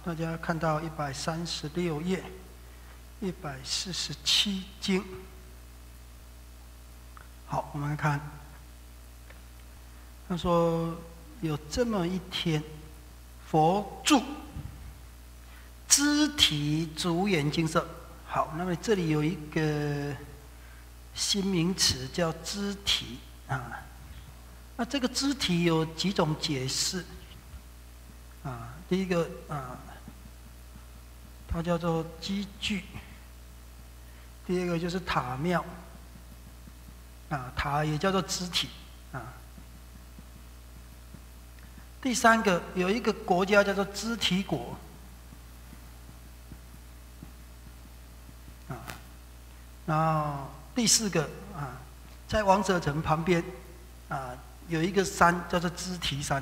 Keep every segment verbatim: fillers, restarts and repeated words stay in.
大家看到一百三十六页，一百四十七经。好，我们来看，他说有这么一天，佛住肢体足眼精舍。好，那么这里有一个新名词叫肢体啊。那这个肢体有几种解释啊？第一个啊，它叫做积聚；第二个就是塔庙啊，塔也叫做肢体啊。第三个有一个国家叫做肢体国啊，然后第四个啊，在王舍城旁边啊有一个山叫做肢体山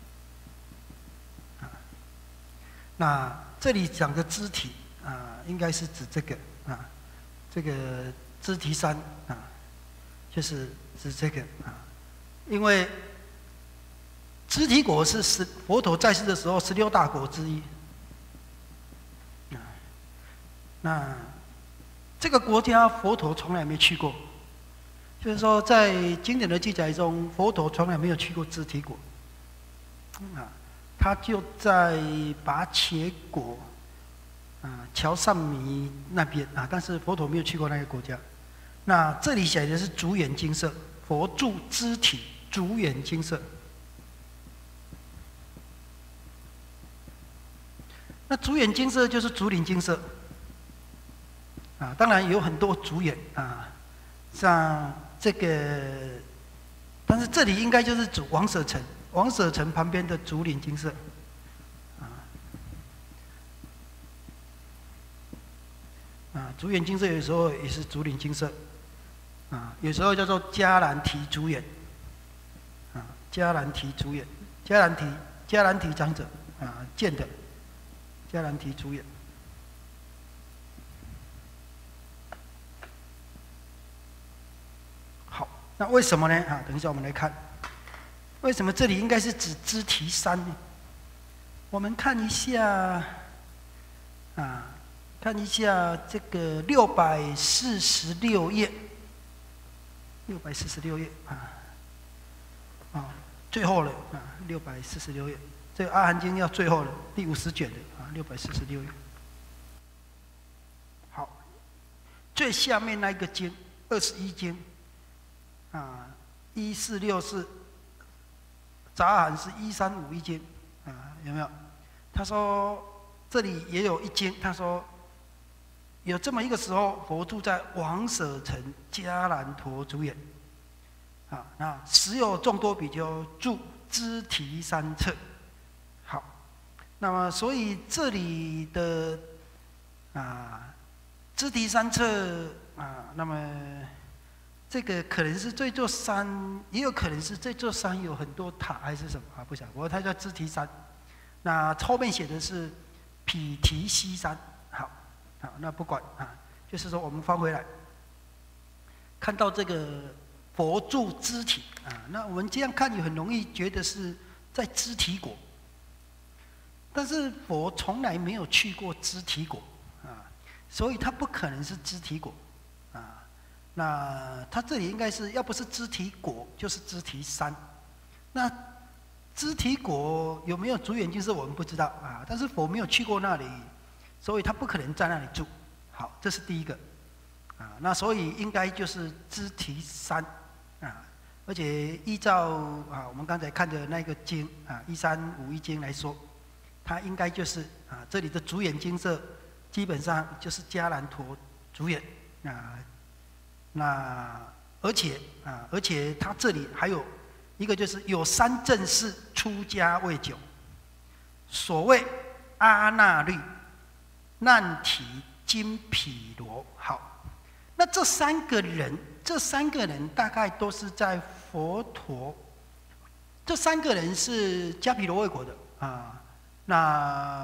啊。那这里讲的肢体啊，应该是指这个啊，这个肢体山啊，就是指这个啊，因为肢体国是十佛陀在世的时候十六大国之一啊。那这个国家佛陀从来没去过，就是说在经典的记载中，佛陀从来没有去过肢体国啊。他就在拔切国啊，乔尚弥那边啊，但是佛陀没有去过那个国家。那这里写的是足眼精舍，佛住肢体足眼精舍。那足眼精舍就是足领精舍啊，当然有很多足眼啊，像这个，但是这里应该就是指王舍城。王舍城旁边的竹林精舍，啊，啊，竹眼精舍有时候也是竹林精舍，啊，有时候叫做迦兰提竹眼，啊，迦兰提竹眼，迦兰提迦兰提长者，啊，见的，迦兰提竹眼。好，那为什么呢？啊，等一下我们来看。为什么这里应该是指肢体山呢？我们看一下，啊，看一下这个六百四十六页，六百四十六页啊，啊，最后了啊，六百四十六页，这个《阿含经》要最后了，第五十卷的啊，六百四十六页。好，最下面那一个经，二十一经，啊，一四六四。杂含是一三五一经啊，有没有？他说这里也有一经，他说有这么一个时候，佛住在王舍城迦兰陀竹眼啊，那时有众多比丘住肢体山侧。好，那么所以这里的啊肢体山侧啊，那么。这个可能是这座山，也有可能是这座山有很多塔还是什么啊？不晓得，不过它叫肢体山。那后面写的是毗提西山。好，好，那不管啊，就是说我们翻回来，看到这个佛住肢体啊，那我们这样看也很容易觉得是在肢体国，但是佛从来没有去过肢体国啊，所以他不可能是肢体国啊。那它这里应该是要不是肢体国，就是肢体山。那肢体国有没有足眼精舍，我们不知道啊。但是佛没有去过那里，所以他不可能在那里住。好，这是第一个啊。那所以应该就是肢体山啊。而且依照啊我们刚才看的那个经啊一三五一经来说，它应该就是啊这里的足眼精舍，基本上就是迦兰陀足眼啊。那而且啊，而且他这里还有一个，就是有三正士出家未久，所谓阿那律、难提、金毗罗。好，那这三个人，这三个人大概都是在佛陀，这三个人是迦毗罗卫国的啊。那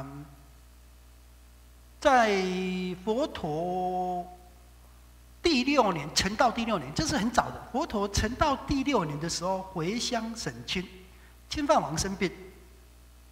在佛陀。第六年，成道第六年，这是很早的。佛陀成道第六年的时候，回乡省亲，亲犯王生病，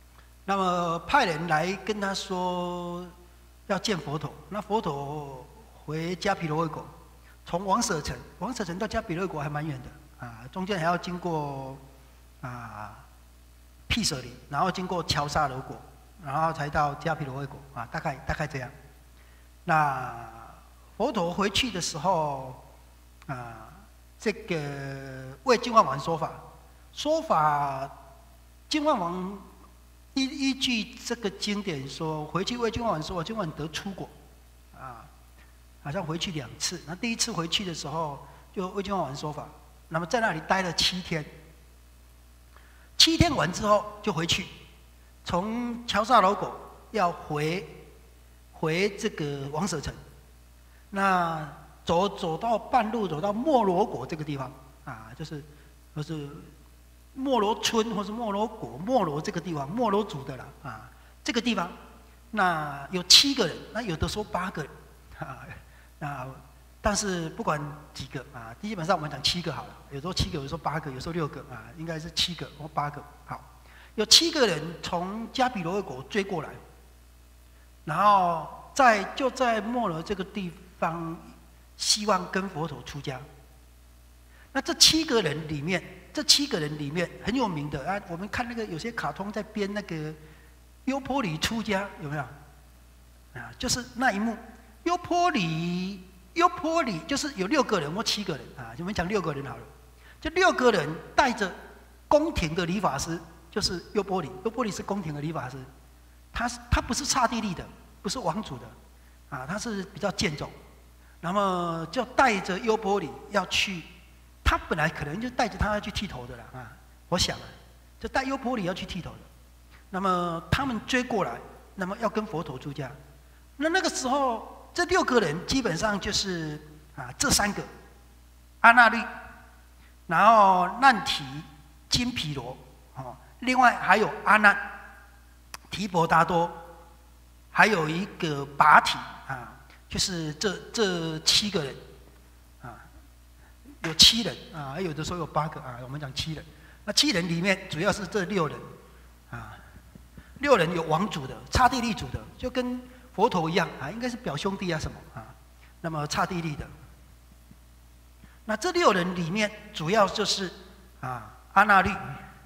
那么派人来跟他说要见佛陀，那佛陀回迦毗罗卫国，从王舍城，王舍城到迦毗罗卫国还蛮远的啊，中间还要经过啊毗舍离，然后经过乔沙罗国，然后才到迦毗罗卫国啊，大概大概这样。那佛陀回去的时候啊，这个为净饭王说法，说法净饭王。依依据这个经典说，回去为净饭王说，净饭王得出果，啊，好像回去两次。那第一次回去的时候，就为净饭王说法，那么在那里待了七天。七天完之后就回去，从乔萨罗国要回回这个王舍城。那走走到半路，走到莫罗国这个地方啊，就是就是。莫罗村或是莫罗国，莫罗这个地方，莫罗族的啦啊，这个地方，那有七个人，那有的说八个人，啊，那但是不管几个啊，基本上我们讲七个好了，有时候七个，有时候八个，有时候六个啊，应该是七个或八个。好，有七个人从迦毗罗卫国追过来，然后在就在莫罗这个地方，希望跟佛陀出家。那这七个人里面。这七个人里面很有名的啊，我们看那个有些卡通在编那个优波离出家有没有？啊，就是那一幕，优波离，优波离就是有六个人或七个人啊，我们讲六个人好了，就六个人带着宫廷的理发师，就是优波离，优波离是宫廷的理发师，他是他不是刹帝利的，不是王族的，啊，他是比较贱种，那么就带着优波离要去。他本来可能就带着他要去剃头的啦啊，我想啊，就带优波离要去剃头的。那么他们追过来，那么要跟佛陀出家。那那个时候，这六个人基本上就是啊，这三个阿那律，然后难提、金毗罗，哦，另外还有阿难、提婆达多，还有一个拔提啊，就是这这七个人。有七人啊，有的时候有八个啊，我们讲七人。那七人里面主要是这六人啊，六人有王族的、刹帝利族的，就跟佛陀一样啊，应该是表兄弟啊什么啊。那么刹帝利的，那这六人里面主要就是啊阿那律，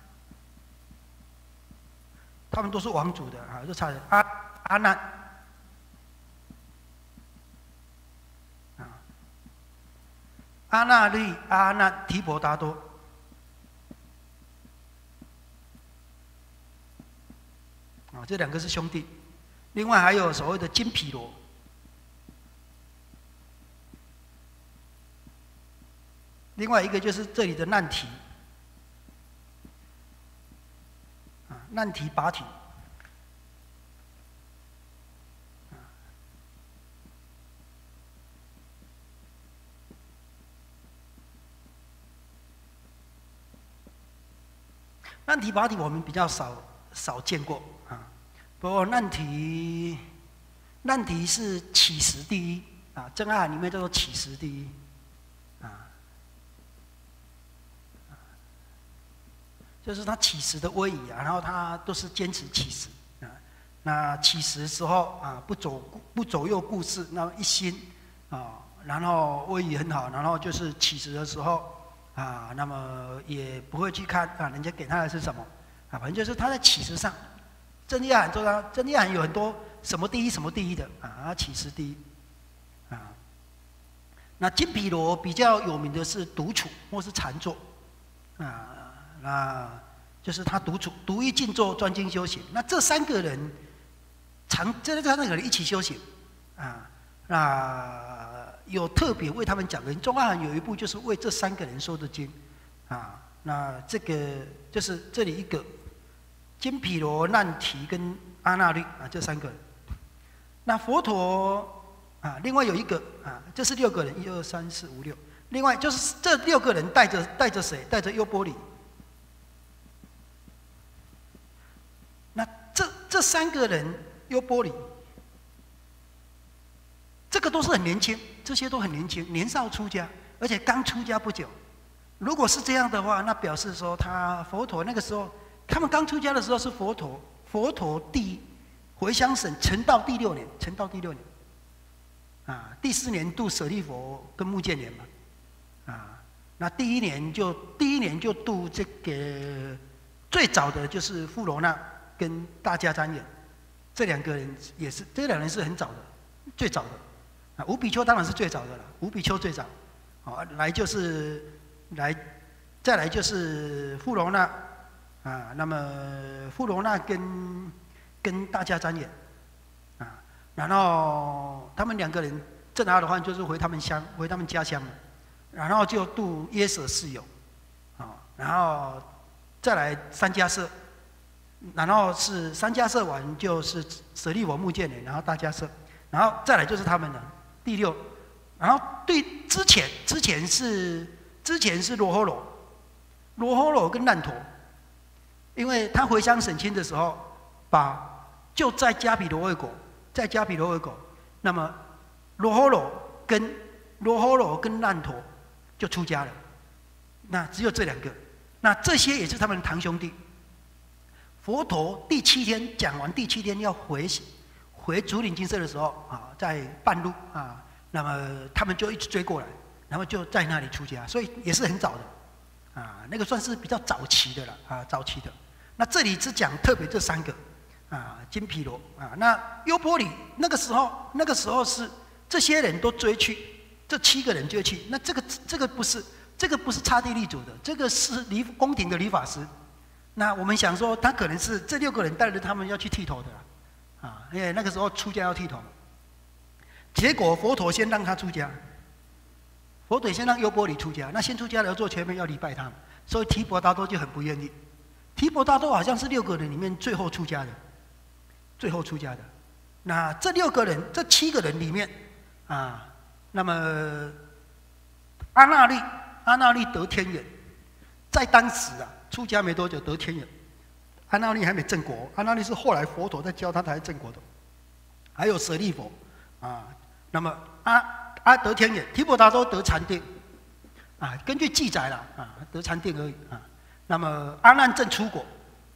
他们都是王族的啊，就差阿阿难。阿那律、阿难、提婆达多，啊，这两个是兄弟。另外还有所谓的金毗罗，另外一个就是这里的难提，啊，难提拔提。难提拔提我们比较少少见过啊，不过难提难提是起实第一啊，真阿含里面叫做起实第一啊，就是他起实的威仪啊，然后他都是坚持起实啊，那起实的时候啊，不走不左右顾事，那一心啊，然后威仪很好，然后就是起实的时候。啊，那么也不会去看啊，人家给他的是什么啊？反正就是他在起实上，真谛阿含做到，真谛阿含有很多什么第一什么第一的啊，起实第一啊。那金毗罗比较有名的是独处或是禅坐啊，那就是他独处独一静坐专精修行。那这三个人常这三个人一起修行啊，那。有特别为他们讲的，中阿含有一部就是为这三个人说的经，啊，那这个就是这里一个金毗罗、难提跟阿那律啊，这三个人。那佛陀啊，另外有一个啊，这是六个人，一二三四五六。另外就是这六个人带着带着谁？带着优波离。那这这三个人优波离。这个都是很年轻，这些都很年轻，年少出家，而且刚出家不久。如果是这样的话，那表示说他佛陀那个时候，他们刚出家的时候是佛陀佛陀第回向省成道第六年，成道第六年，啊，第四年度舍利佛跟目犍连嘛，啊，那第一年就第一年就度这个最早的就是富罗那跟大迦旃延，这两个人也是，这两人是很早的，最早的，啊，五比丘当然是最早的了，五比丘最早，啊，来就是来，再来就是富罗那，啊，那么富罗那跟跟大迦旃延，啊，然后他们两个人证阿罗汉就是回他们乡，回他们家乡了，然后就度耶舍世友，啊，然后再来三迦舍，然后是三迦舍完就是舍利弗、目犍连，然后大迦舍，然后再来就是他们了，第六，然后对之前之前是之前是罗侯罗，罗侯罗跟难陀，因为他回乡省亲的时候，把就在迦毗罗卫国，在迦毗罗卫国，那么罗侯罗跟罗侯罗跟难陀就出家了，那只有这两个，那这些也是他们的堂兄弟。佛陀第七天讲完，第七天要回回竹林精舍的时候啊，在半路啊，那么他们就一直追过来，然后就在那里出家，所以也是很早的啊，那个算是比较早期的了啊，早期的。那这里只讲特别这三个啊，金毗罗啊，那优波离那个时候，那个时候是这些人都追去，这七个人追去，那这个这个不是这个不是刹帝利主的，这个是离宫廷的理发师。那我们想说，他可能是这六个人带着他们要去剃头的啦，啊，因为那个时候出家要剃头。结果佛陀先让他出家，佛陀先让优波离出家，那先出家了要做前面要礼拜他们，所以提婆达多就很不愿意。提婆达多好像是六个人里面最后出家的，最后出家的。那这六个人，这七个人里面，啊，那么阿那律，阿那律得天眼，在当时啊。出家没多久得天眼，阿那律还没正果，阿那律是后来佛陀在教他才正果的。还有舍利弗啊，那么阿阿得天眼，提婆达多得禅定，啊，根据记载了啊，得禅定而已啊。那么阿难正出果，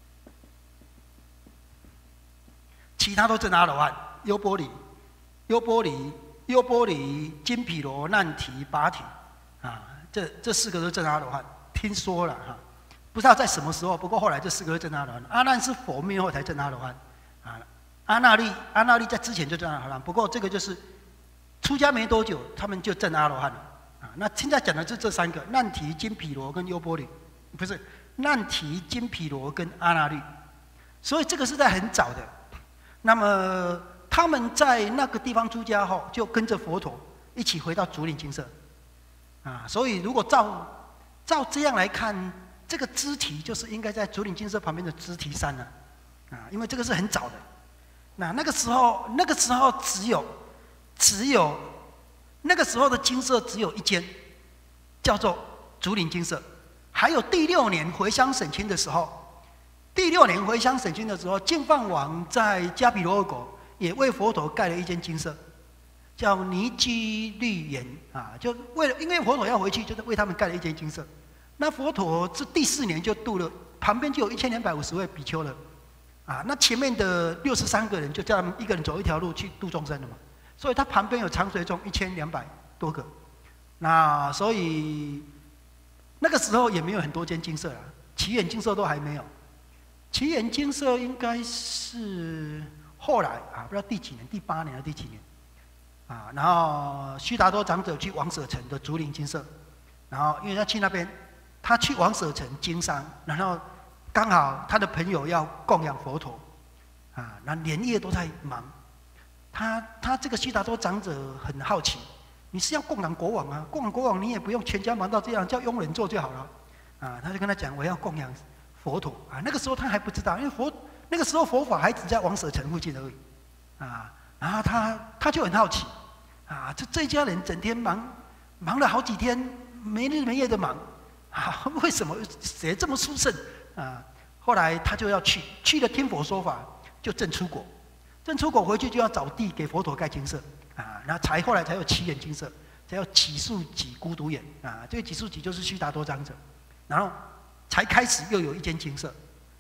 其他都正阿罗汉，优波离、优波离、优波离、金毗罗、难提、跋提，啊，这这四个都正阿罗汉，听说了哈。不知道在什么时候，不过后来这四个正阿罗汉。阿难是佛灭后才正阿罗汉，啊，阿那律阿那律在之前就正阿罗汉，不过这个就是出家没多久，他们就正阿罗汉了，啊，那现在讲的是这三个：难提、金毗罗跟优波离，不是难提、金毗罗跟阿那律，所以这个是在很早的。那么他们在那个地方出家后，就跟着佛陀一起回到竹林精舍，啊，所以如果照照这样来看。这个支提就是应该在竹林精舍旁边的支提山了，啊，因为这个是很早的。那那个时候，那个时候只有只有那个时候的精舍只有一间，叫做竹林精舍。还有第六年回乡省亲的时候，第六年回乡省亲的时候，净饭王在迦毗罗卫国也为佛陀盖了一间精舍，叫尼基律园啊，就为了因为佛陀要回去，就是为他们盖了一间精舍。那佛陀这第四年就度了，旁边就有一千两百五十位比丘了，啊，那前面的六十三个人就叫他们一个人走一条路去度众生了嘛，所以他旁边有长随众一千两百多个，那所以那个时候也没有很多间精舍啦，祇园精舍都还没有，祇园精舍应该是后来啊，不知道第几年，第八年还是第几年，啊，然后须达多长者去王舍城的竹林精舍，然后因为他去那边。他去王舍城经商，然后刚好他的朋友要供养佛陀，啊，那连夜都在忙。他他这个悉达多长者很好奇，你是要供养国王啊？供养国王你也不用全家忙到这样，叫佣人做就好了。啊，他就跟他讲，我要供养佛陀啊。那个时候他还不知道，因为佛那个时候佛法还只在王舍城附近而已，啊，然后他他就很好奇，啊，这这一家人整天忙忙了好几天，没日没夜的忙。啊，为什么谁这么殊胜啊？后来他就要去，去了听佛说法，就证出果，证出果回去就要找地给佛陀盖精舍啊，然后才后来才有祇园精舍，才有祇树给孤独园啊，这个祇树给就是须达多长者，然后才开始又有一间精舍，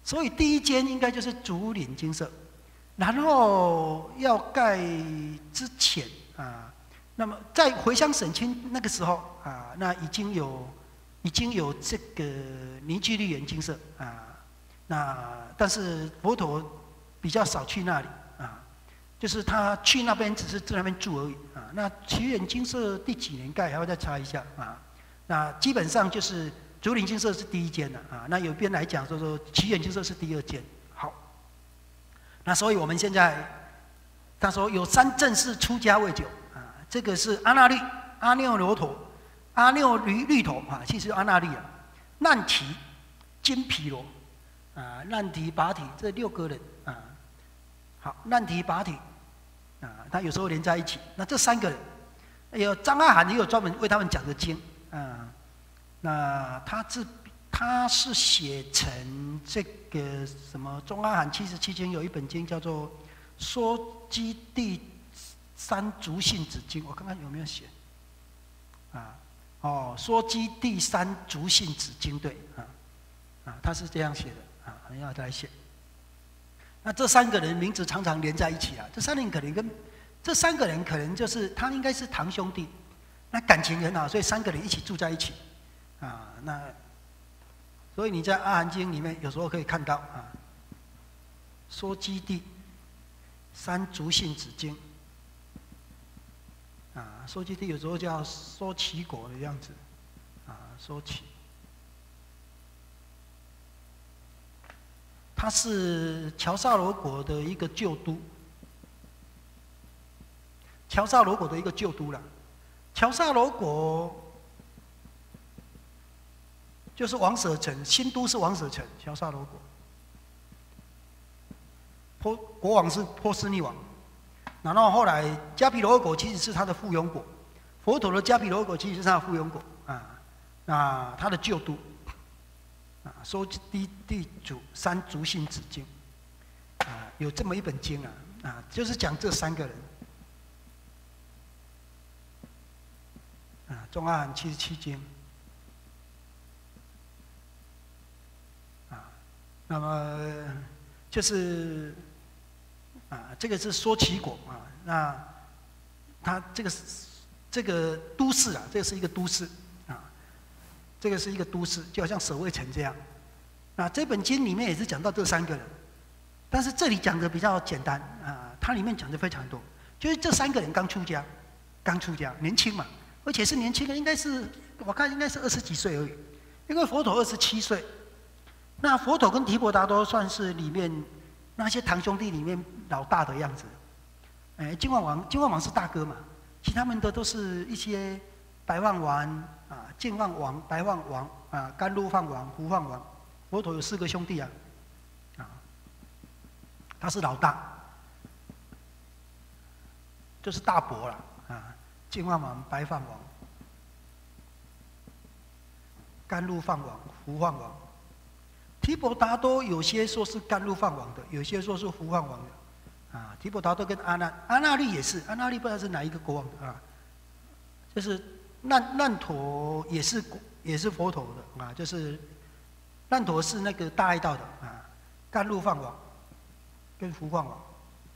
所以第一间应该就是竹林精舍。然后要盖之前啊，那么在回乡省亲那个时候啊，那已经有已经有这个尼基律园精舍啊，那但是佛陀比较少去那里啊，就是他去那边只是在那边住而已啊。那奇园精舍第几年盖还要再查一下啊。那基本上就是竹林精舍是第一间的啊，那有边来讲说说奇园精舍是第二间。那所以我们现在，他说有三正式出家为酒啊，这个是阿那律、阿耨罗陀、阿耨律律陀啊，其实阿那律啊，难提、金毗罗啊，难提跋提这六个人啊，好，难提跋提啊，他有时候连在一起。那这三个人，有张阿含也有专门为他们讲的经啊，那他是。他是写成这个什么中阿含七十七经，有一本经叫做《说基第三足信子经》，我看看有没有写。啊，哦，《说基第三足信子经》对，啊，啊，他是这样写的，啊，要再写。那这三个人名字常常连在一起啊，这三人可能跟这三个人可能就是他应该是堂兄弟，那感情很好，所以三个人一起住在一起，啊，那。所以你在《阿含经》里面有时候可以看到啊，《说基第三足信子经》啊，《说基第有时候叫说齐果的样子啊，说齐，他是乔萨罗国的一个旧都，乔萨罗国的一个旧都了，乔萨罗国。就是王舍城，新都是王舍城，乔萨罗国。波国王是波斯匿王，然后后来迦毗罗国其实是他的附庸国，佛陀的迦毗罗国其实是他的附庸国啊，那他的旧都啊，说第第主三足信子经啊，有这么一本经啊啊，就是讲这三个人啊，中阿含七十七经。那么就是啊，这个是说齐果啊，那他这个这个都市啊，这个是一个都市啊，这个是一个都市，就好像守卫城这样。那这本经里面也是讲到这三个人，但是这里讲的比较简单啊，它里面讲的非常多，就是这三个人刚出家，刚出家，年轻嘛，而且是年轻的，应该是我看应该是二十几岁而已，因为佛陀二十七岁。那佛陀跟提婆达多算是里面那些堂兄弟里面老大的样子，哎，净饭王，净饭王是大哥嘛，其他们的都是一些白饭王啊、净饭王、白饭王啊、甘露饭王、胡饭王。佛陀有四个兄弟啊，啊，他是老大，就是大伯了啊，净饭王、白饭王、甘露饭王、胡饭王。提婆达多有些说是甘露饭王的，有些说是胡饭王的，啊，提婆达多跟阿那阿那律也是，阿那律不知道是哪一个国王的啊，就是难难陀也是也是佛陀的啊，就是难陀是那个大爱道的啊，甘露饭王跟胡饭王。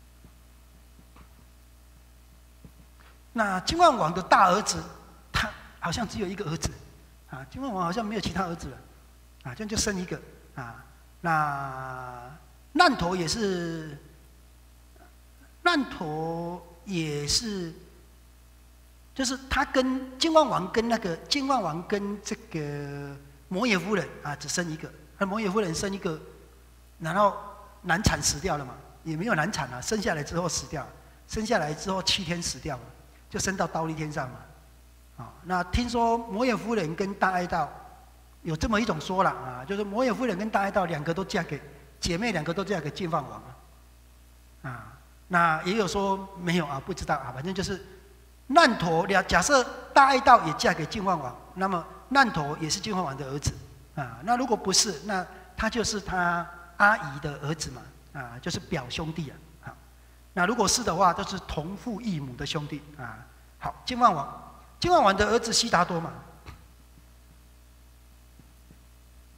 那净饭王的大儿子，他好像只有一个儿子，啊，净饭王好像没有其他儿子了，啊，这样就生一个。啊，那难陀也是，难陀也是，就是他跟净饭王跟那个净饭王跟这个摩耶夫人啊，只生一个。那摩耶夫人生一个，然后难产死掉了嘛，也没有难产啊，生下来之后死掉了，生下来之后七天死掉了，就升到忉利天上嘛。啊，那听说摩耶夫人跟大爱道。有这么一种说了啊，就是摩耶夫人跟大爱道两个都嫁给姐妹，两个都嫁给净饭王啊。啊，那也有说没有啊，不知道啊，反正就是难陀两，假设大爱道也嫁给净饭王，那么难陀也是净饭王的儿子啊。那如果不是，那他就是他阿姨的儿子嘛，啊，就是表兄弟啊。好，那如果是的话，就是同父异母的兄弟啊。好，净饭王，净饭王的儿子悉达多嘛。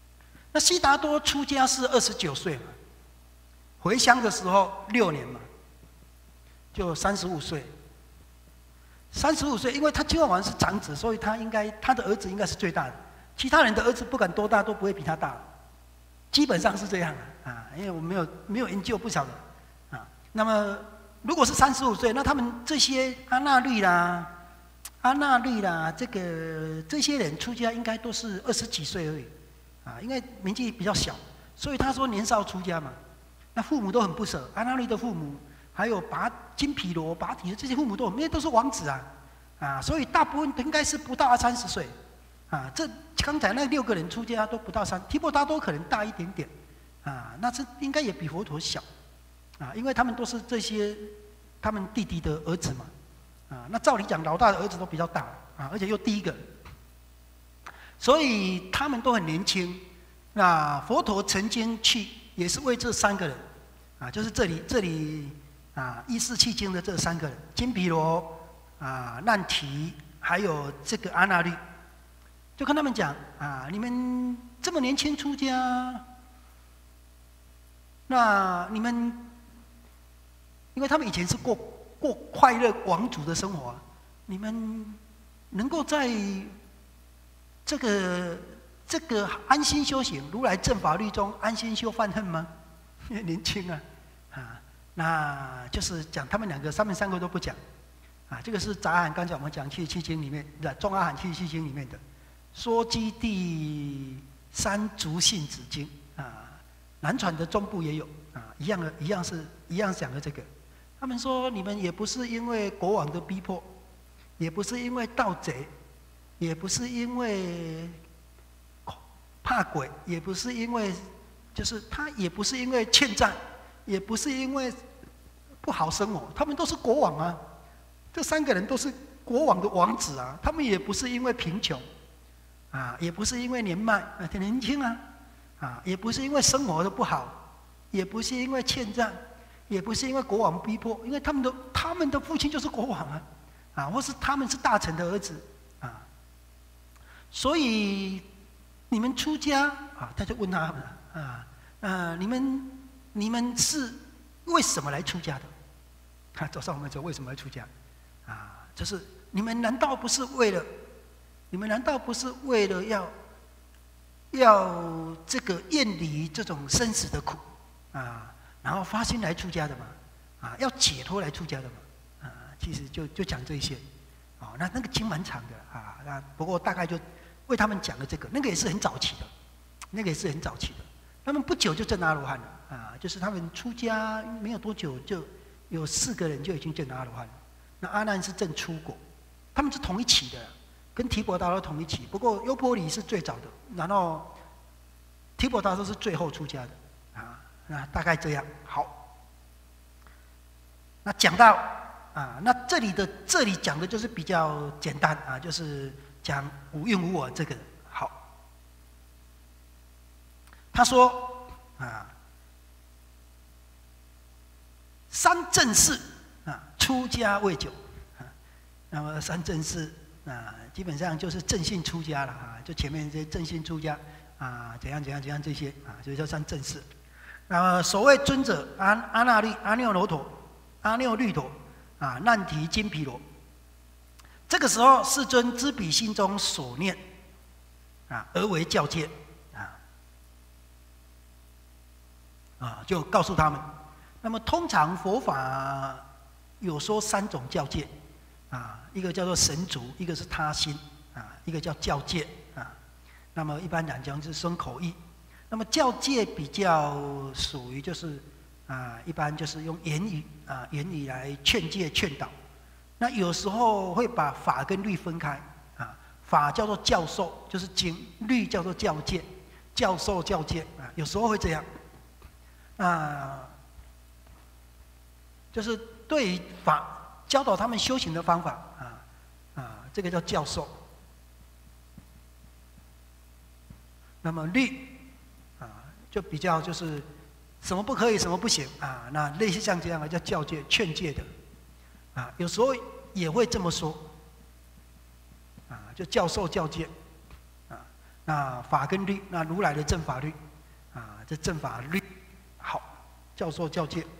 那悉达多出家是二十九岁嘛，回乡的时候六年嘛，就三十五岁。三十五岁，因为他金王王是长子，所以他应该他的儿子应该是最大的，其他人的儿子不管多大都不会比他大，基本上是这样啊。啊，因为我没有没有研究，不晓得啊。那么如果是三十五岁，那他们这些阿那律啦、阿那律啦，这个这些人出家应该都是二十几岁而已啊，因为年纪比较小，所以他说年少出家嘛。那父母都很不舍，阿那律的父母。还有拔金毗罗、拔提这些父母都，因为都是王子啊，啊，所以大部分应该是不到二三十岁，啊，这刚才那六个人出家都不到三，提婆达多可能大一点点，啊，那是应该也比佛陀小，啊，因为他们都是这些他们弟弟的儿子嘛，啊，那照理讲老大的儿子都比较大啊，而且又第一个，所以他们都很年轻。那佛陀曾经去也是为这三个人，啊，就是这里这里。啊，一四七经的这三个人，金毗罗啊、难提，还有这个阿那律，就跟他们讲啊，你们这么年轻出家，那你们，因为他们以前是过过快乐王族的生活、啊，你们能够在这个这个安心修行，如来正法律中安心修犯恨吗？因为年轻啊，啊。那就是讲他们两个，他们三个都不讲，啊，这个是杂含，刚才我们讲七十七经里面的中阿含七十七经里面的，说基第三足信子经啊，南传的中部也有啊，一样的，一样是一样讲的这个。他们说你们也不是因为国王的逼迫，也不是因为盗贼，也不是因为怕鬼，也不是因为就是他也不是因为欠债，也不是因为不好生活，他们都是国王啊，这三个人都是国王的王子啊，他们也不是因为贫穷，啊，也不是因为年迈啊，挺年轻啊，啊，也不是因为生活的不好，也不是因为欠债，也不是因为国王逼迫，因为他们的他们的父亲就是国王啊，啊，或是他们是大臣的儿子啊，所以你们出家啊，他就问他们啊，啊，你们你们是为什么来出家的？啊，早上我们说为什么来出家？啊，就是你们难道不是为了？你们难道不是为了要要这个厌离这种生死的苦啊，然后发心来出家的吗？啊，要解脱来出家的吗？啊，其实就就讲这些。哦，那那个经蛮长的啊，那不过大概就为他们讲了这个，那个也是很早期的，那个也是很早期的。他们不久就证阿罗汉了啊，就是他们出家没有多久，就有四个人就已经证阿罗汉了。那阿难是证出果，他们是同一期的，跟提婆达多同一期。不过优婆离是最早的，然后提婆达多是最后出家的啊。那大概这样。好，那讲到啊，那这里的这里讲的就是比较简单啊，就是讲无蕴无我这个。好。他说：“啊，三正士啊，出家未久啊。那么三正士啊，基本上就是正信出家了啊。就前面这些正信出家啊，怎样怎样怎样这些啊，所以叫三正士。那么所谓尊者阿阿那律、阿耨罗陀、阿耨律陀啊，难提金毗罗。这个时候，世尊知彼心中所念啊，而为教戒。”啊，就告诉他们。那么通常佛法有说三种教戒，啊，一个叫做神足，一个是他心，啊，一个叫教戒，啊。那么一般来讲是生口意。那么教戒比较属于就是啊，一般就是用言语啊，言语来劝诫劝导。那有时候会把法跟律分开，啊，法叫做教授，就是经；律叫做教戒，教授教戒啊，有时候会这样。啊，就是对于法教导他们修行的方法啊啊，这个叫教授。那么律啊，就比较就是什么不可以，什么不行啊，那类似像这样的叫教诫、劝诫的啊，有时候也会这么说啊，就教授教诫啊。 那法跟律，那如来的正法律，啊，这正法律，好，教授教戒。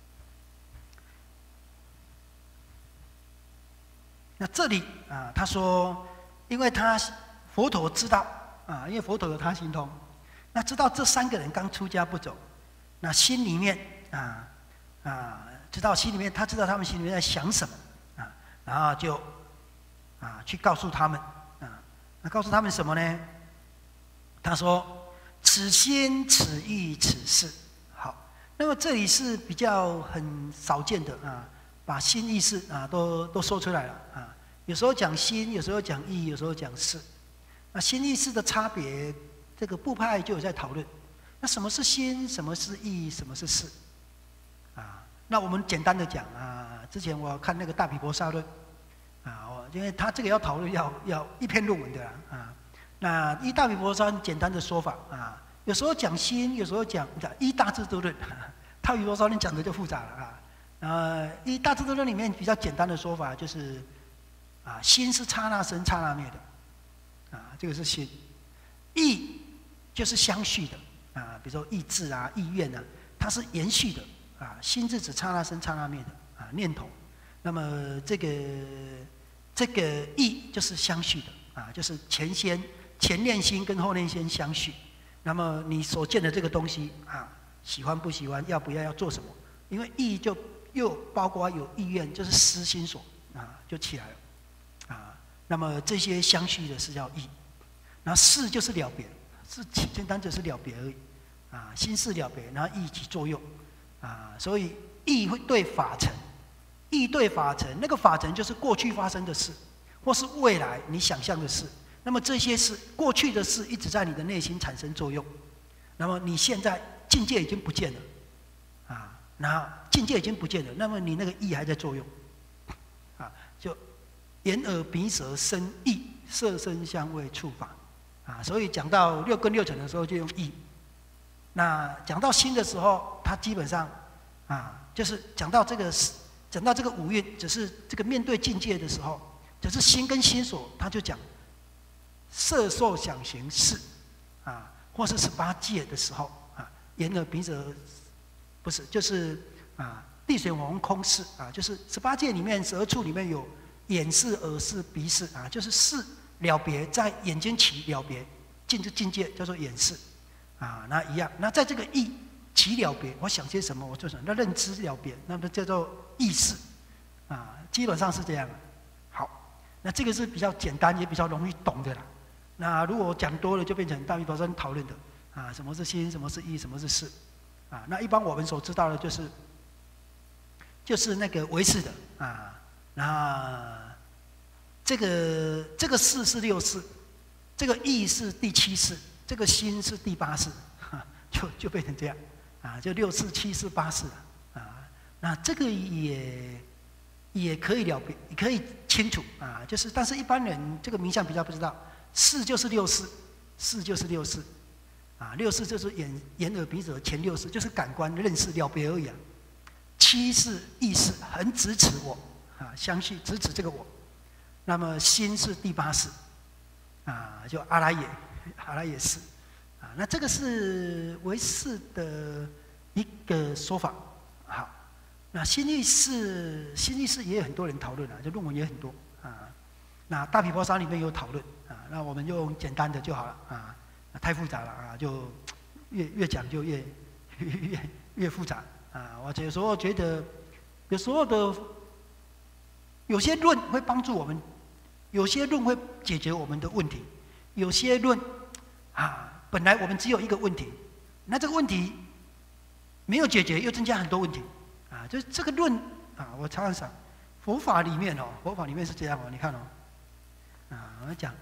那这里啊，他说，因为他佛陀知道啊，因为佛陀有他心通，那知道这三个人刚出家不久，那心里面啊啊，知道心里面，他知道他们心里面在想什么啊，然后就啊去告诉他们啊，那告诉他们什么呢？他说：“此心此意此事。”好，那么这里是比较很少见的啊。把心意识啊都都说出来了啊，有时候讲心，有时候讲意，有时候讲事。那心意识的差别，这个部派就有在讨论。那什么是心？什么是意？什么是事？啊，那我们简单的讲啊，之前我看那个大毗婆沙论啊，我因为他这个要讨论要要一篇论文的啦啊。那依大毗婆沙简单的说法啊，有时候讲心，有时候讲依大智度论，大毗婆沙论讲的就复杂了啊。呃，依大智度论里面比较简单的说法就是，啊，心是刹那生刹那灭的，啊，这个是心；意就是相续的，啊，比如说意志啊、意愿啊，它是延续的，啊，心是指刹那生刹那灭的啊念头。那么这个这个意就是相续的，啊，就是前先前念心跟后念心相续。那么你所见的这个东西啊，喜欢不喜欢，要不要要做什么？因为意就又包括有意愿，就是思心所啊，就起来了啊。那么这些相续的是叫意，然后事就是了别，是简单只是了别而已啊。心事了别，然后意起作用啊，所以意会对法成，意对法成，那个法成就是过去发生的事，或是未来你想象的事。那么这些事，过去的事一直在你的内心产生作用，那么你现在境界已经不见了啊。然后境界已经不见了，那么你那个意还在作用，啊，就眼耳鼻舌身意，色声香味触法，啊，所以讲到六根六尘的时候就用意。那讲到心的时候，它基本上啊，就是讲到这个讲到这个五蕴，只是这个面对境界的时候，只是心跟心所，他就讲色受想行识，啊，或是十八界的时候啊，眼耳鼻舌。不是，就是啊，地水火风空识啊，就是十八界里面十二处里面有眼识、耳识、鼻识啊，就是识了别，在眼睛起了别，进这境界叫做眼识啊，那一样。那在这个意起了别，我想些什么，我做什么，那认知了别，那么叫做意识啊，基本上是这样。好，那这个是比较简单也比较容易懂的啦。那如果讲多了，就变成大毗婆沙讨论的啊，什么是心，什么是意，什么是事。啊，那一般我们所知道的就是，就是那个唯识的啊，那这个这个识是六识，这个意是第七识，这个心是第八识，就就变成这样啊，就六识、七识、八识啊。那这个也也可以了别，也可以清楚啊，就是但是一般人这个名相比较不知道，识就是六识，识就是六识。啊，六识就是眼眼耳鼻舌前六识，就是感官认识了别而已啊。七是意识，很直指我啊，相续直指这个我。那么心是第八识，啊，就阿赖耶，阿赖耶识啊。那这个是唯识的一个说法。好，那心意识，心意识也有很多人讨论啊，就论文也很多啊。那大毗婆沙里面有讨论啊，那我们用简单的就好了啊。太复杂了啊，就越越讲就越越越越复杂啊！我有时候觉得，有时候的有些论会帮助我们，有些论会解决我们的问题，有些论啊，本来我们只有一个问题，那这个问题没有解决，又增加很多问题啊！就是这个论啊，我常常想，佛法里面哦，佛法里面是这样哦，你看哦，啊，我讲。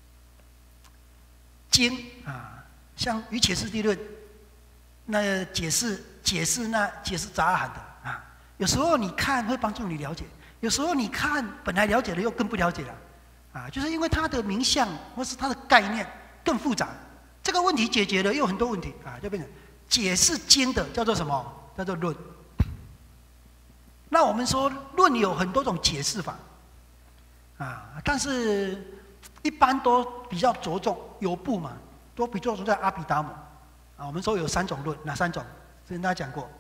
经啊，像《瑜伽师地论》，那解释解释那解释杂含的啊，有时候你看会帮助你了解，有时候你看本来了解了又更不了解了，啊，就是因为它的名相或是它的概念更复杂，这个问题解决了又很多问题啊，就变成解释经的叫做什么？叫做论。那我们说论有很多种解释法，啊，但是一般都比较着重有部嘛，都比较着重在阿毗达摩啊。我们说有三种论，哪三种？之前大家讲过，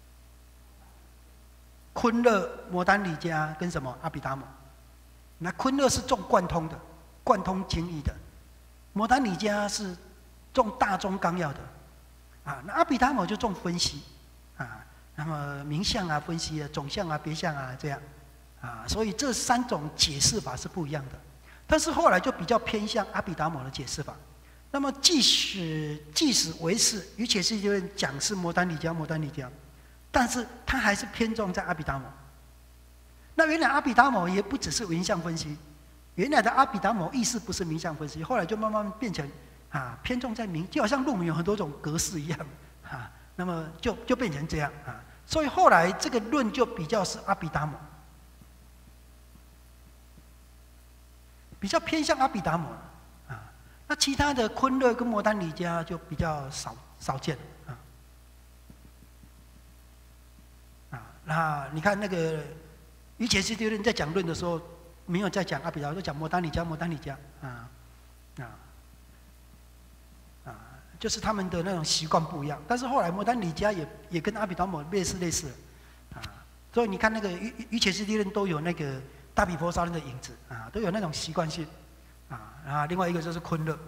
昆勒、摩丹理迦跟什么阿毗达摩。那昆勒是重贯通的，贯通经义的；摩丹理迦是重大宗纲要的，啊，那阿毗达摩就重分析，啊，那么名相啊分析啊，总相啊别相啊这样，啊，所以这三种解释法是不一样的。但是后来就比较偏向阿毗达摩的解释法。那么即使即使为是，于且是就讲是摩丹理迦，摩丹理迦，但是他还是偏重在阿毗达摩。那原来阿毗达摩也不只是名相分析，原来的阿毗达摩意思不是名相分析，后来就慢慢变成啊偏重在名，就好像论文有很多种格式一样啊，那么就就变成这样啊，所以后来这个论就比较是阿毗达摩，比较偏向阿毗达摩啊。那其他的昆勒跟摩丹理迦就比较少少见啊啊。那你看那个。于前世丢论在讲论的时候，没有在讲阿毗达摩，就讲摩丹理迦，摩丹理迦啊啊啊，就是他们的那种习惯不一样。但是后来摩丹理迦也也跟阿毗达摩类似类似啊，所以你看那个于于前世丢论都有那个大毗婆沙论的影子啊，都有那种习惯性啊。啊，另外一个就是昆勒，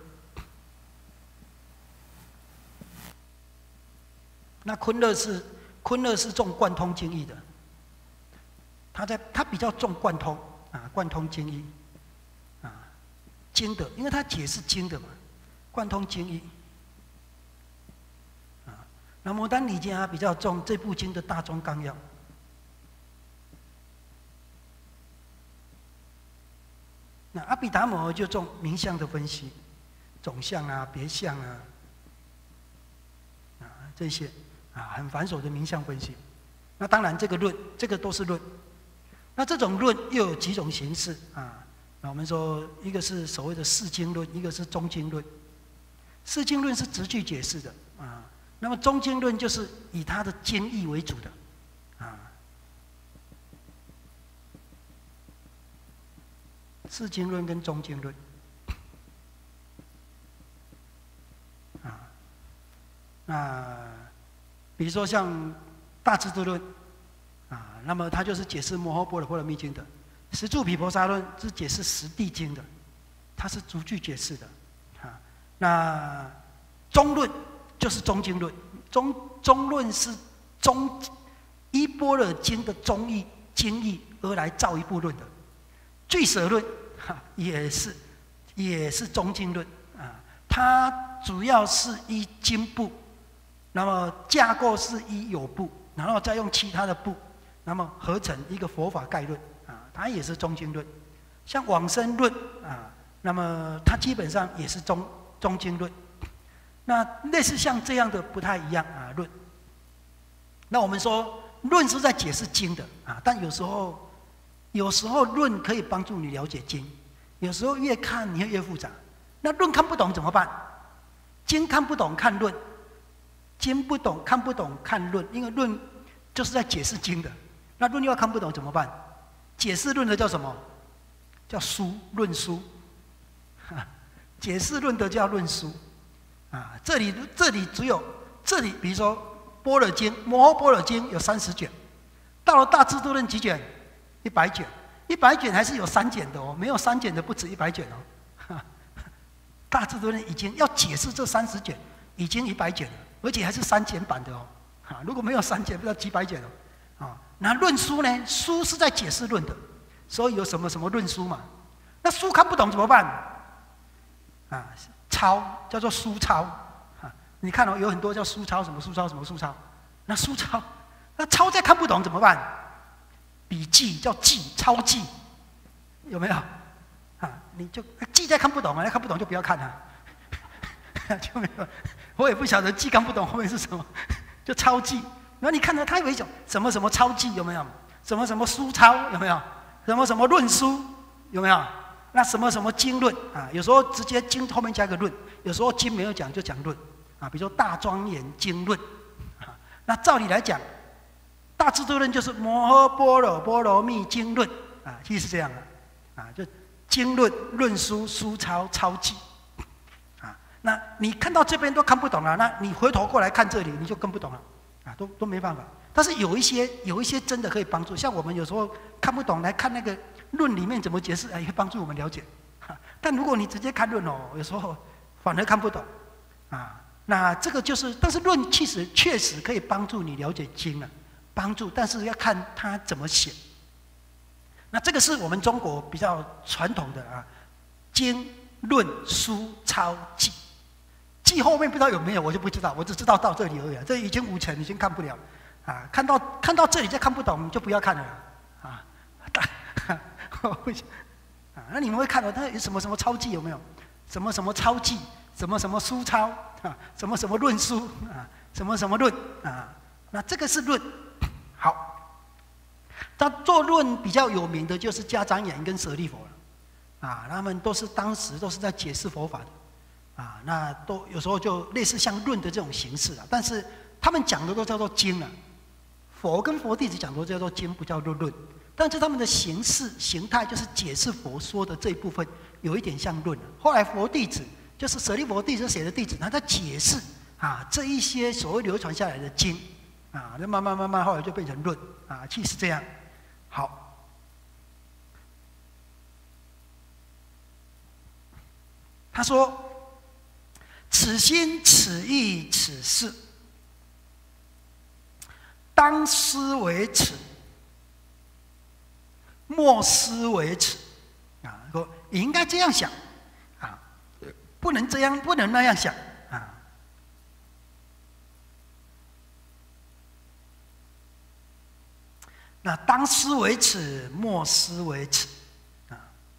那昆勒是昆勒是重贯通经义的。他在他比较重贯通啊，贯通经义啊，经的，因为他解释经的嘛，贯通经义啊。那摩丹理迦比较重这部经的大宗纲要。那阿毗达摩就重名相的分析，总相啊、别相啊，啊这些啊很繁琐的名相分析。那当然这个论，这个都是论。那这种论又有几种形式啊？那我们说，一个是所谓的释经论，一个是中经论。释经论是直句解释的啊，那么中经论就是以它的经义为主的啊。释经论跟中经论啊，那比如说像大智度论。啊，那么它就是解释《摩诃般若波罗蜜经》的；十住毗婆沙论是解释《十地经》的，它是逐句解释的。啊，那中论就是中经论，中中论是中依般若经的中义经义而来造一部论的。俱舍论哈也是也是中经论啊，它主要是依经部，那么架构是依有部，然后再用其他的部。那么合成一个佛法概论啊，它也是中经论。像往生论啊，那么它基本上也是中中经论。那类似像这样的不太一样啊论。那我们说论是在解释经的啊，但有时候有时候论可以帮助你了解经，有时候越看你会越复杂。那论看不懂怎么办？经看不懂看论，经不懂看不懂看论，因为论就是在解释经的。那论又看不懂怎么办？解释论的叫什么？叫书，论书。解释论的叫论书。啊，这里这里只有这里，比如说《般若经》《摩诃般若经》有三十卷，到了大智度论几卷？一百卷，一百卷还是有删减的哦，没有删减的不止一百卷哦。大智度论已经要解释这三十卷，已经一百卷了，而且还是删减版的哦。啊，如果没有删减，不知道几百卷哦。啊，那论书呢？书是在解释论的，所以有什么什么论书嘛？那书看不懂怎么办？啊，抄叫做书抄啊。你看哦，有很多叫书抄，什么书抄，什么书抄。那书抄，那抄再看不懂怎么办？笔记叫记，抄记，有没有？啊，你就记再看不懂啊，那看不懂就不要看啊，就没有。我也不晓得记看不懂后面是什么，就抄记。然后你看到它有一种什么什么抄记有没有？什么什么书抄有没有？什么什么论书有没有？那什么什么经论啊？有时候直接经后面加个论，有时候经没有讲就讲论啊。比如说大庄严经论啊，那照理来讲，大智度论就是摩诃般若波罗蜜经论啊，其实是这样的啊，就经论、论书、书抄、抄记，啊，那你看到这边都看不懂了，那你回头过来看这里，你就更不懂了，啊，都都没办法。但是有一些有一些真的可以帮助，像我们有时候看不懂，来看那个论里面怎么解释，哎，也会帮助我们了解。但如果你直接看论哦，有时候反而看不懂，啊，那这个就是，但是论其实确实可以帮助你了解经啊，帮助，但是要看他怎么写。那这个是我们中国比较传统的啊，经论书抄记，记后面不知道有没有，我就不知道，我只知道到这里而已，这已经五层，已经看不了，啊，看到看到这里再看不懂，就不要看了，啊，啊，那你们会看到它有什么什么抄记有没有？什么什么抄记，什么什么书抄啊，什么什么论书啊，什么什么论啊，那这个是论，好。他做论比较有名的就是迦旃延跟舍利弗了，啊，他们都是当时都是在解释佛法的，啊，那都有时候就类似像论的这种形式啊，但是他们讲的都叫做经啊，佛跟佛弟子讲的都叫做经，不叫做论，但是他们的形式形态就是解释佛说的这一部分，有一点像论。后来佛弟子就是舍利弗弟子写的弟子，他在解释啊这一些所谓流传下来的经，啊，那慢慢慢慢后来就变成论啊，其实是这样。好，他说：“此心、此意、此事，当思为耻，莫思为耻。”啊，说你应该这样想，啊，不能这样，不能那样想，啊。那当思为耻，莫思为耻，啊。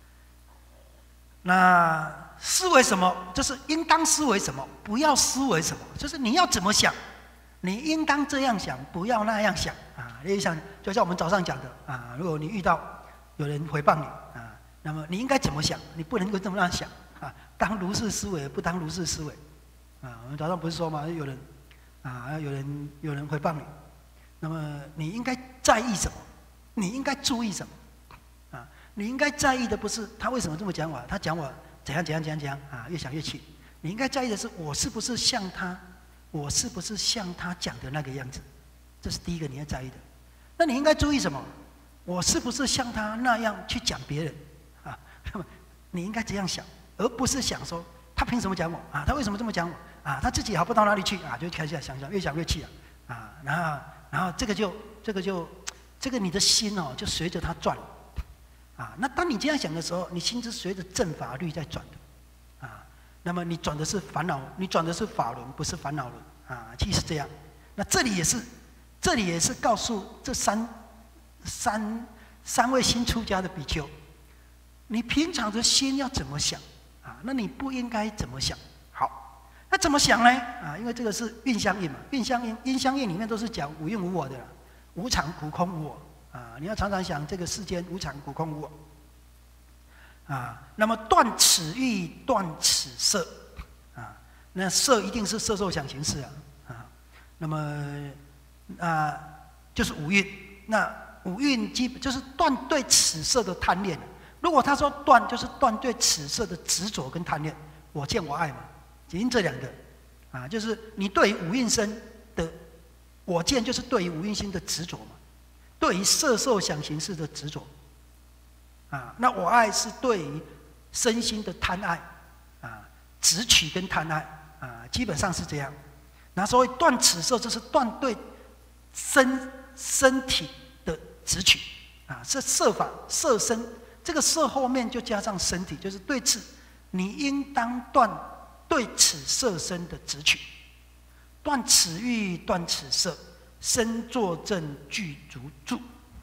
那思维什么？就是应当思维什么，不要思维什么。就是你要怎么想，你应当这样想，不要那样想啊。你想，就像我们早上讲的啊，如果你遇到有人诽谤你啊，那么你应该怎么想？你不能够这么样想啊，当如是思维，不当如是思维啊。我们早上不是说吗？有人啊，有人有人诽谤你。那么你应该在意什么？你应该注意什么？啊，你应该在意的不是他为什么这么讲我，他讲我怎样怎样怎样怎样啊，越想越气。你应该在意的是我是不是像他，我是不是像他讲的那个样子？这是第一个你要在意的。那你应该注意什么？我是不是像他那样去讲别人？啊，那么你应该这样想，而不是想说他凭什么讲我啊？他为什么这么讲我啊？他自己好不到哪里去啊？就开始想想，越想越气啊啊，然后。然后这个就这个就这个你的心哦，就随着它转，啊，那当你这样想的时候，你心是随着正法律在转的，啊，那么你转的是烦恼，你转的是法轮，不是烦恼轮，啊，其实是这样。那这里也是，这里也是告诉这三三三位新出家的比丘，你平常的心要怎么想啊？那你不应该怎么想？好。那怎么想呢？啊，因为这个是蕴相印嘛，蕴相印、阴相印里面都是讲无蕴无我的啦，无常苦空无我啊。你要常常想这个世间无常苦空无我啊。那么断此欲，断此色啊，那色一定是色受想行识啊啊。那么啊，就是五蕴。那五蕴基本就是断对此色的贪恋。如果他说断，就是断对此色的执着跟贪恋，我见我爱嘛。仅这两个，啊，就是你对于五蕴身的我见，就是对于五蕴心的执着嘛；对于色受想行识的执着，啊，那我爱是对于身心的贪爱，啊，执取跟贪爱，啊，基本上是这样。那所谓断此色，就是断对身身体的执取，啊，是色法色身，这个色后面就加上身体，就是对此，你应当断。对此色身的执取，断此欲，断此色，身作证具足住。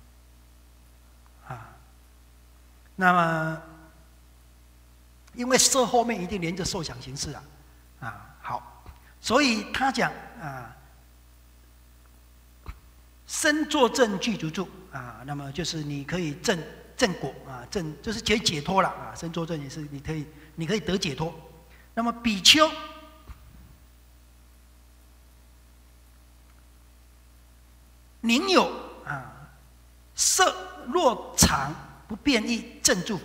啊，那么因为色后面一定连着受想行识啊，啊，好，所以他讲啊，身作证具足住啊，那么就是你可以证证果啊，证就是解解脱了啊，身作证也是你可以你可以得解脱。那么比丘，宁有啊色若常不变异正住佛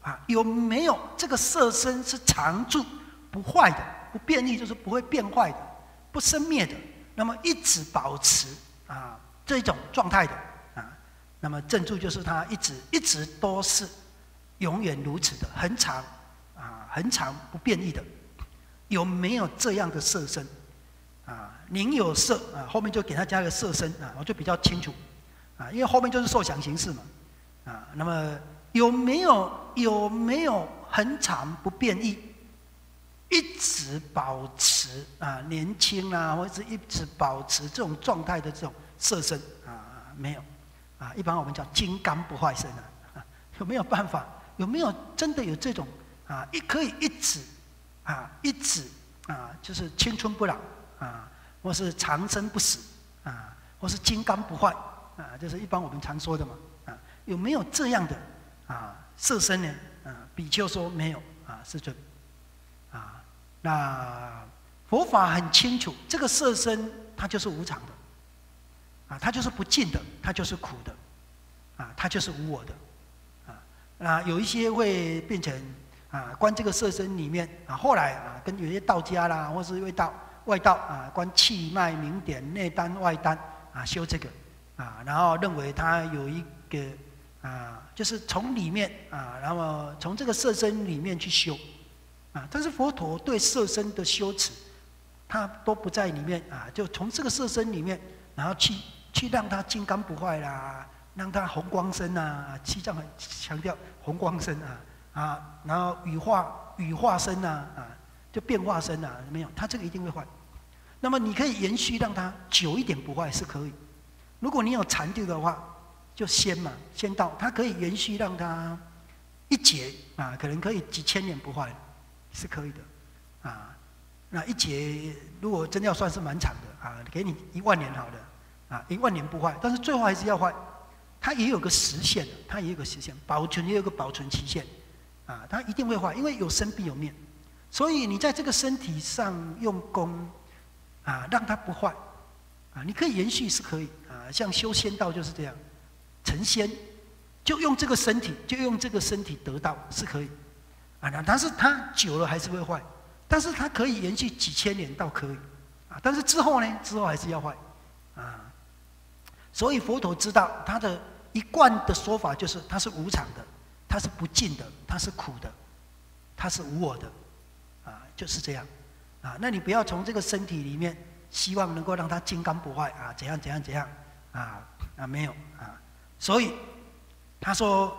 啊，有没有这个色身是常住不坏的，不变异就是不会变坏的，不生灭的，那么一直保持啊这种状态的啊，那么正住就是它一直一直都是永远如此的，恒常啊，恒常不变异的，有没有这样的色身？啊，宁有色啊，后面就给他加个色身啊，我就比较清楚啊，因为后面就是受想行识嘛啊。那么有没有有没有恒常不变异，一直保持啊年轻啊，或者是一直保持这种状态的这种色身啊？没有啊，一般我们讲金刚不坏身啊，啊有没有办法？有没有真的有这种啊？一可以一直啊一直啊，就是青春不老。啊，或是长生不死啊，或是金刚不坏啊，就是一般我们常说的嘛啊，有没有这样的啊色身呢？啊，比丘说没有啊，世尊啊，那佛法很清楚，这个色身它就是无常的啊，它就是不净的，它就是苦的啊，它就是无我的啊。那有一些会变成啊，观这个色身里面啊，后来啊，跟有些道家啦，或是味道。外道啊，观气脉明点内丹外丹啊，修这个啊，然后认为它有一个啊，就是从里面啊，然后从这个色身里面去修啊。但是佛陀对色身的修持，他都不在里面啊，就从这个色身里面，然后去去让它金刚不坏啦，让它红光身啊，西藏很强调红光身啊啊，然后羽化羽化身啊啊。就变化身啊，没有，它这个一定会坏。那么你可以延续让它久一点不坏是可以。如果你有禅定的话，就先嘛，先到它可以延续让它一劫啊，可能可以几千年不坏，是可以的啊。那一劫如果真要算是蛮长的啊，给你一万年好了啊，一万年不坏，但是最后还是要坏，它也有个时限，它也有个时限，保存也有个保存期限啊，它一定会坏，因为有生必有灭。所以你在这个身体上用功啊，让它不坏啊，你可以延续是可以啊，像修仙道就是这样，成仙就用这个身体，就用这个身体得到是可以啊，但是它久了还是会坏，但是它可以延续几千年倒可以啊，但是之后呢，之后还是要坏啊。所以佛陀知道他的一贯的说法就是它是无常的，它是不净的，它是苦的，它是无我的。啊，就是这样，啊，那你不要从这个身体里面希望能够让它金刚不坏啊，怎样怎样怎样啊啊没有啊，所以他说，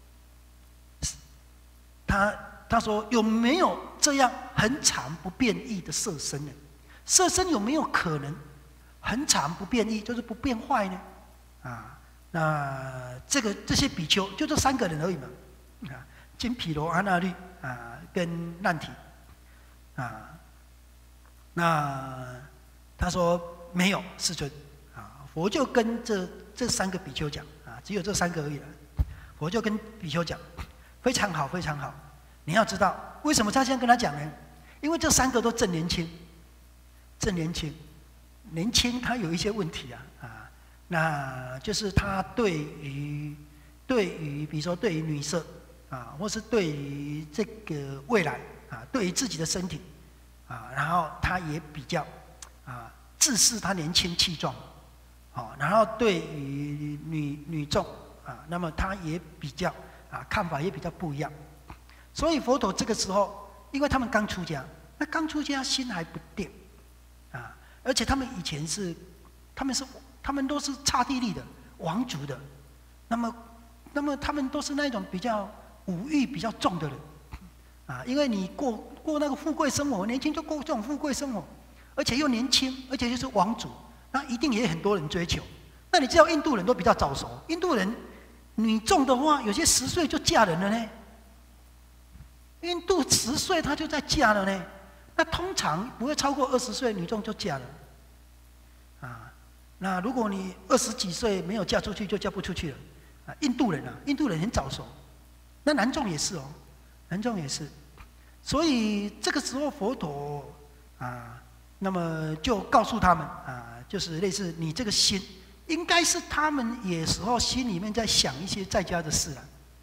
他他说有没有这样恒常不变异的色身呢？色身有没有可能恒常不变异，就是不变坏呢？啊，那这个这些比丘就这三个人而已嘛，啊，金毗罗、阿那律啊跟难提。啊，那他说没有世尊啊，佛就跟这这三个比丘讲啊，只有这三个而已了。佛就跟比丘讲，非常好，非常好。你要知道为什么他这样跟他讲呢？因为这三个都正年轻，正年轻，年轻他有一些问题啊啊，那就是他对于对于比如说对于女色啊，或是对于这个未来。啊，对于自己的身体，啊，然后他也比较，啊，自视他年轻气壮，啊，然后对于女女众，啊，那么他也比较，啊，看法也比较不一样。所以佛陀这个时候，因为他们刚出家，那刚出家心还不定，啊，而且他们以前是，他们是他们都是刹帝利的王族的，那么，那么他们都是那种比较五欲比较重的人。啊，因为你过过那个富贵生活，年轻就过这种富贵生活，而且又年轻，而且又是王族，那一定也很多人追求。那你知道印度人都比较早熟，印度人女众的话，有些十岁就嫁人了呢。印度十岁她就在嫁了呢，那通常不会超过二十岁女众就嫁了。啊，那如果你二十几岁没有嫁出去，就嫁不出去了。啊，印度人啊，印度人很早熟，那男众也是哦。男众也是，所以这个时候佛陀啊，那么就告诉他们啊，就是类似你这个心，应该是他们有时候心里面在想一些在家的事了，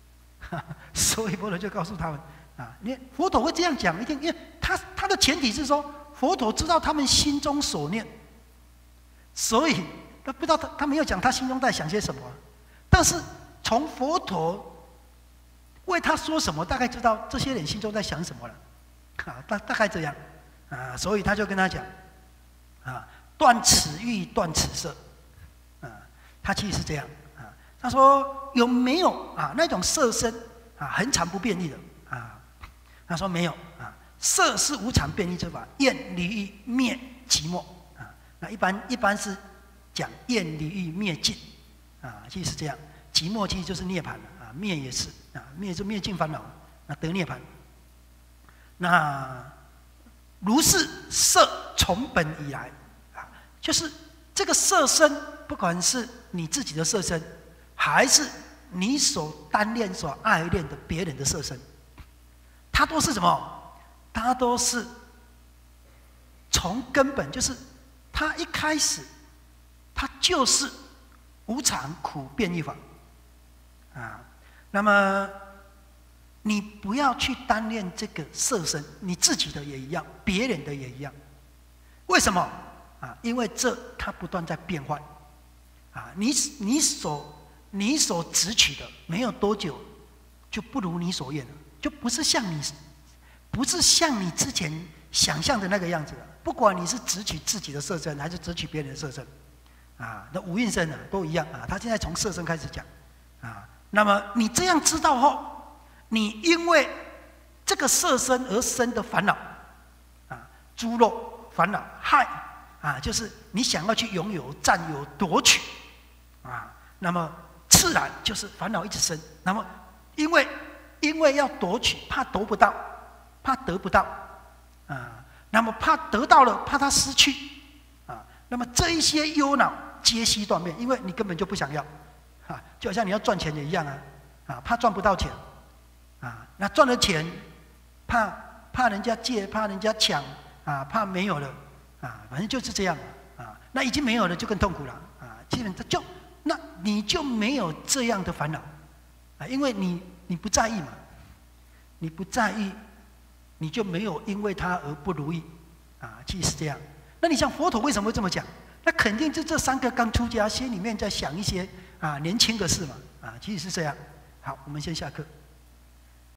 所以佛陀就告诉他们啊，你佛陀会这样讲，一定因为他他的前提是说，佛陀知道他们心中所念，所以他不知道他他没有讲他心中在想些什么，但是从佛陀为他说什么，大概知道这些人心中在想什么了，啊，大大概这样，啊，所以他就跟他讲，啊，断此欲，断此色，啊，他其实是这样，啊，他说有没有啊那种色身啊恒常不变异的啊？他说没有啊，色是无常变异之法，厌离欲灭寂寞啊。那一般一般是讲厌离欲灭尽啊，其实是这样，寂寞其实就是涅槃啊，灭也是啊，灭就灭尽烦恼，那得涅槃。那如是色从本以来啊，就是这个色身，不管是你自己的色身，还是你所单恋、所爱恋的别人的色身，它都是什么？它都是从根本，就是它一开始，它就是无常、苦、变异法啊。那么你不要去单恋这个色身，你自己的也一样，别人的也一样。为什么啊？因为这它不断在变换啊。你你所你所执取的，没有多久就不如你所愿了，就不是像你，不是像你之前想象的那个样子了。不管你是执取自己的色身，还是执取别人的色身，啊，那五蕴身啊都一样啊。他现在从色身开始讲啊。那么你这样知道后，你因为这个色身而生的烦恼啊，诸漏烦恼害啊，就是你想要去拥有、占有、夺取啊，那么自然就是烦恼一直生。那么因为因为要夺取，怕夺不到，怕得不到啊，那么怕得到了，怕它失去啊，那么这一些忧恼皆悉断灭，因为你根本就不想要啊，就好像你要赚钱也一样啊，啊，怕赚不到钱啊，那赚了钱，怕怕人家借，怕人家抢啊，怕没有了啊，反正就是这样啊，那已经没有了就更痛苦了啊，基本上就那你就没有这样的烦恼啊，因为你你不在意嘛，你不在意，你就没有因为他而不如意啊，其实是这样。那你想佛陀为什么会这么讲？那肯定就这三个刚出家，心里面在想一些啊年轻的事嘛啊，其实是这样。好，我们先下课。